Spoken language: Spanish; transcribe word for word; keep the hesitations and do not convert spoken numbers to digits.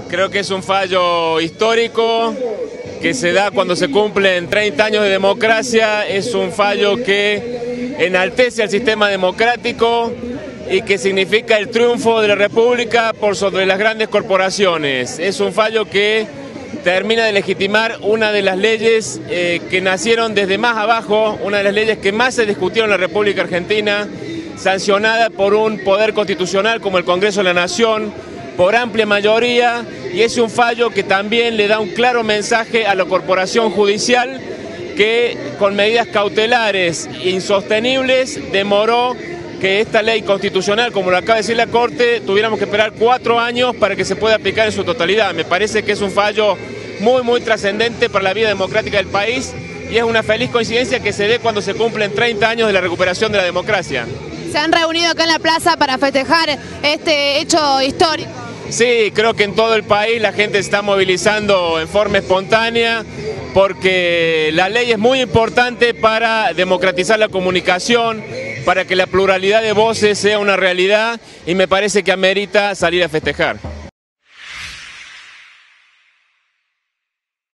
Creo que es un fallo histórico que se da cuando se cumplen treinta años de democracia. Es un fallo que enaltece al sistema democrático y que significa el triunfo de la República por sobre las grandes corporaciones. Es un fallo que termina de legitimar una de las leyes eh, que nacieron desde más abajo, una de las leyes que más se discutieron en la República Argentina, sancionada por un poder constitucional como el Congreso de la Nación, por amplia mayoría, y es un fallo que también le da un claro mensaje a la corporación judicial que con medidas cautelares insostenibles demoró que esta ley constitucional, como lo acaba de decir la Corte, tuviéramos que esperar cuatro años para que se pueda aplicar en su totalidad. Me parece que es un fallo muy, muy trascendente para la vida democrática del país y es una feliz coincidencia que se dé cuando se cumplen treinta años de la recuperación de la democracia. ¿Se han reunido acá en la plaza para festejar este hecho histórico? Sí, creo que en todo el país la gente se está movilizando en forma espontánea porque la ley es muy importante para democratizar la comunicación, para que la pluralidad de voces sea una realidad y me parece que amerita salir a festejar.